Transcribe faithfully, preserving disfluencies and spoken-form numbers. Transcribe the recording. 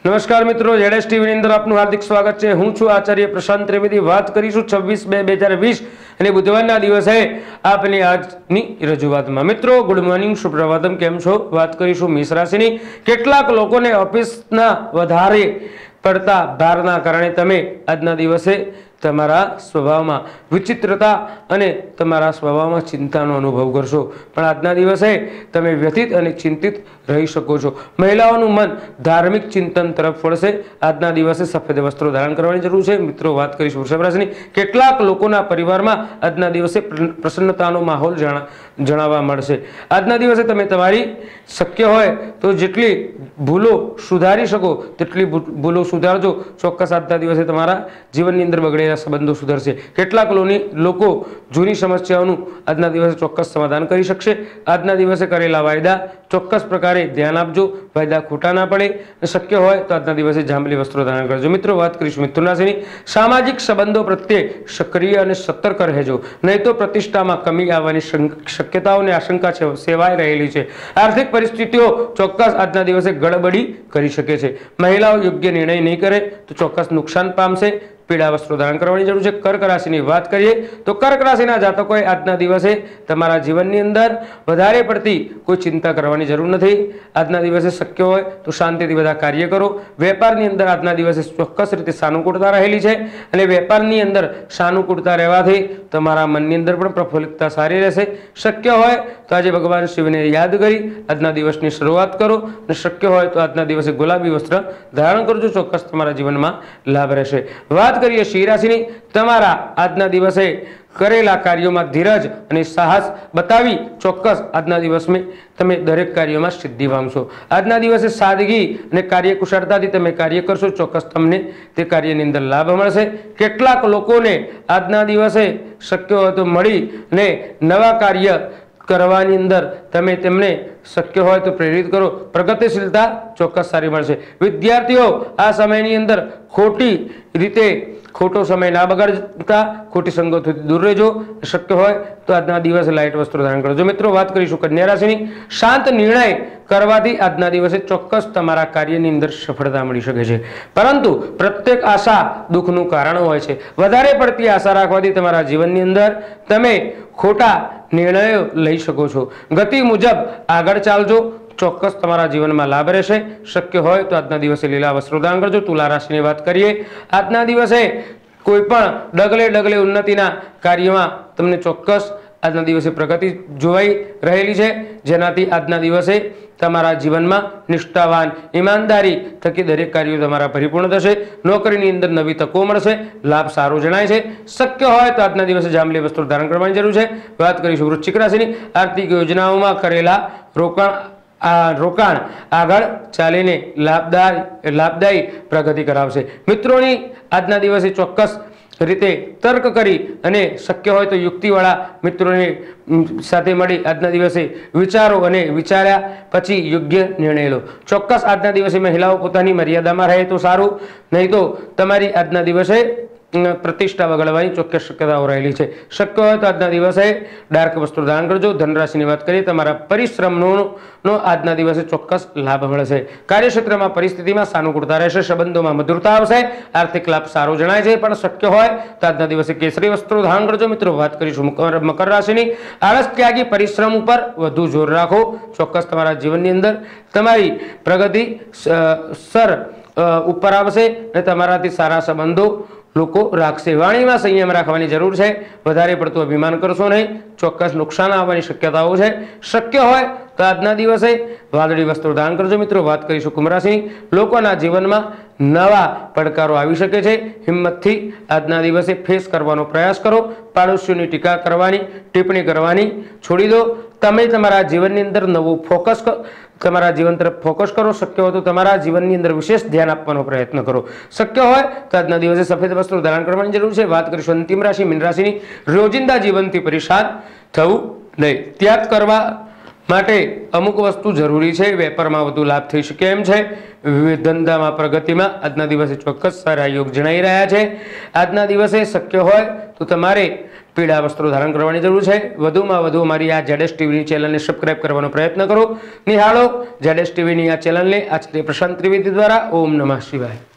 नमस्कार मित्रों, जेडेस टीवी अंदर आपનું हार्दिक स्वागत है। हूँ છું आचार्य प्रशांत त्रिवेदी। बात કરીશું छब्बीस બે બે હજાર વીસ અને બુધવારના દિવસે આપની આજની રજૂઆતમાં। મિત્રો ગુડ મોર્નિંગ, સુપ્રભાતમ, કેમ છો? વાત કરીશું મેષ રાશિની। કેટલાક લોકોને ઓફિસના વધારે પડતા ભારના કારણે તમે આજના દિવસે તમારા સ્વભાવમાં વિચિત્રતા અને તમારા સ્વભાવમાં ચિંતાનો અનુભવ કરશો, પણ આજના દિવસે તમે વ્યથિત અને ચિંતિત રહી શકો છો। મહિલાઓનું મન ધાર્મિક ચિંતન તરફ વળશે। આજના દિવસે સફેદ વસ્ત્રો ધારણ કરવાની જરૂર છે। મિત્રો વાત કરીશું વૃષભ રાશિની। કેટલાક લોકોના પરિવારમાં આજના દિવસે પ્રસન્નતાનો માહોલ જણાવવા મળશે। આજના દિવસે તમે તમારી શક્ય હોય તો જેટલી ભૂલો સુધારી શકો તેટલી ભૂલો સુધારજો। ચોક્કસ આજના દિવસે તમારા જીવનની અંદર બગડેલા સંબંધો સુધરશે। કેટલાક લોકો જૂની સમસ્યાઓનું આજના દિવસે ચોક્કસ સમાધાન કરી શકશે। આજના દિવસે કરેલા વાયદા ચોક્કસ પ્રકારે ધ્યાન આપજો, વાયદા ખોટા ના પડે। શક્ય હોય તો આજના દિવસે જાંબલી વસ્ત્રો ધારણ કરજો। મિત્રો વાત કરીશું મિથુન રાશિની। સામાજિક સંબંધો પ્રત્યે સક્રિય અને સતર્ક રહેજો, નહીં તો પ્રતિષ્ઠામાં કમી આવવાની શક્યતાઓની આશંકા છે સેવાઈ રહેલી છે। આર્થિક પરિસ્થિતિઓ ચોક્કસ આજના દિવસે ગડબડી કરી શકે છે। મહિલાઓ યોગ્ય નિર્ણય નહીં કરે તો ચોક્કસ નુકસાન પામશે। पीड़ा वस्त्रों धारण करवानी जरूर है। कर्क राशि की बात करिए तो कर्क राशि जातकों आजना दिवसे तमारा जीवन अंदर वधारे पड़ती कोई चिंता करवानी जरूर नहीं। आजना दिवसे शक्य हो तो शांति थी बधा कार्य करो। वेपार अंदर आजना दिवसे चौक्कस रीते सानुकूलता रहेली है और वेपार अंदर सानुकूलता रहवाथी तमारा मन अंदर पण प्रफुल्लितता सारी रहेशे। शक्य हो तो आज भगवान शिव ने याद करी आजना दिवस की शुरुआत करो। शक्य हो तो आजना दिवसे गुलाबी वस्त्र धारण करजो, चौक्कस तमारा जीवन में लाभ रहेशे। बात करिए सिंह राशि। तमारा आजना दिवसे करेला कार्यों में धीरज और साहस बतावी चौक्कस आजना दिवस में तमे दरेक कार्यों में सिद्धि पामशो। आजना दिवसे सादगी और कार्यकुशलताथी तमे कार्य करशो, चौक्कस तमने ते कार्यनी अंदर लाभ मळशे। केटलाक लोकोने आजना दिवसे शक्य हो तो मळीने नवा कार्य करवानी अंदर तमे तेमने शक्य हो तो प्रेरित करो। प्रगतिशीलता चौक्कस सारी मळशे। विद्यार्थीओ आ समयनी अंदर खोटी रीते खोटो समय ना बगाड़ता खोटी संगतों दूर रहो। शक्य हो तो आजना दिवसे लाइट वस्त्र धारण करजो। मित्रों बात करीशुं कन्या राशि। शांत निर्णय करवाथी आजना दिवसे चौक्कस तमारा कार्यनी अंदर सफलता मळी शके छे, परंतु प्रत्येक आशा दुखनुं कारण होय छे। वधारे पड़ती आशा राखवाथी तमारा जीवननी अंदर तमे खोटा निर्णयो लई शको छो। गति मुजब आगळ चालजो, चौक्कस तमारा जीवन में लाभ रहेशे। शक्य हो तो आजना दिवसे लीला वस्त्रो धारण करजो। तुला राशि की बात करिए आजना दिवसे कोईपण डगले डगले उन्नतिना कार्यमां तमने चौक्कस आजना दिवसे प्रगति जोवाई रहेली है, जेनाथी आजना दिवसे तमारा जीवन में निष्ठावान ईमानदारी थकी दरेक कार्यों तमारा परिपूर्ण थशे। नौकरीनी अंदर नवी तको मळशे, लाभ सारो जणाय छे। शक्य होय तो आजना दिवसे जांबली वस्त्र धारण करवानी जरूर है। बात करीशुं वृश्चिक राशिनी। आर्थिक योजनाओं करेला रोकाण आ रोकाण आगळ चालीने लाभदायी लाभदायी प्रगति करावशे। मित्रोनी आजना दिवसे चौक्कस रीते तर्क करी अने शक्य होय तो युक्तिवाळा मित्रोने साथे मळी आजना दिवसे विचारो अने विचार्या पछी योग्य निर्णय लो। चौक्कस आजना दिवसे महिलाओं पोतानी मर्यादामां रहे तो सारूं, नहीं तो तमारी आजना दिवसे प्रतिष्ठा बगड़वानी चौक्कस शक्यताओं रहेली है। शक्य हो तो आजना दिवसे डार्क वस्त्र धारण करजो। धनराशि की बात करिए तमारा परिश्रमनो नो आजना दिवसे चौक्कस लाभ मळशे। कार्यक्षेत्र में परिस्थिति में सानुकूलता रहेशे। संबंधों में मधुरता आवशे। आर्थिक लाभ सारो जणाय छे, पण शक्य होय तो आजना दिवसे केसरी वस्त्रो धारण करजो। मित्रों बात करीशुं मकर मकर राशिनी। आळस त्यागी परिश्रम पर वधु जोर राखो, चौक्कस तमारा जीवननी अंदर तमारी प्रगति सर उपर आवशे अने तमाराथी सारा संबंधो लोको राखशे। वाणी में संयम राखवानी जरूर है। वधारे पड़तुं अभिमान करशो नहीं, चौक्कस नुकसान आववानी शक्यताओं है। शक्य होय तो आजना दिवसे वादળી वस्ત્રો धारण करजो। मित्रों बात करीशुं कुंभ राशि। लोकोना जीवन में नवा પડકારો આવી શકે છે। હિંમતથી આજના દિવસે ફેસ કરવાનો પ્રયાસ કરો। પાડોશીઓની ટીકા કરવાની ટિપ્પણી કરવાની છોડી દો। તમે તમારા જીવનની અંદર નવું ફોકસ તમારા जीवन तरफ फोकस करो। शक्य हो तो तमारा जीवननी अंदर विशेष ध्यान आपવાનો प्रयत्न करो। शक्य हो तो आजना दिवसे सफेद वस्त्र धारण करवानी जरूर है। बात करीशुं अंतिम राशि मीन राशिनी। रोजिंदा जीवनथी परेशान थवुं नहीं, त्याग करवा माटे अमुक वस्तु जरूरी है। वेपार में वधु लाभ थई शके एम छे। धंधा में प्रगति में आजना दिवसे चौक्कस सारा योग जणाई रह्या छे। आजना दिवसे शक्य होय तो तमारे પીળા વસ્ત્રો ધારણ કરવાની જરૂર છે। વધુમાં વધુ અમારી આ જેડેશ ટીવીની ચેનલને સબસ્ક્રાઇબ કરવાનો પ્રયત્ન કરો। નિહાળો જેડેશ ટીવીની આ ચેનલને આચાર્ય પ્રશાંત ત્રિવેદી દ્વારા। ઓમ નમઃ શિવાય।